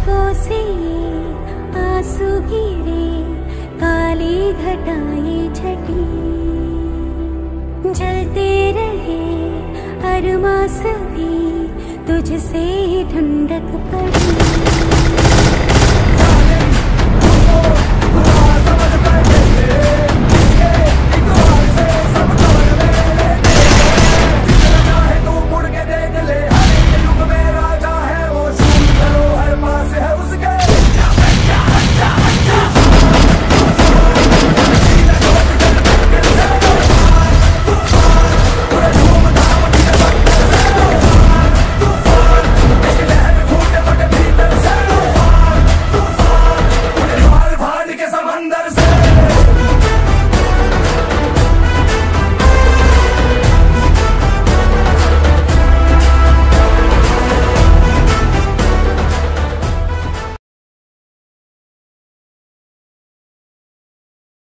अश्कों से आंसू गिरे, काली घटाएं छटी, जलते रहे अरमां सभी, तुझसे ठंडक पड़ी।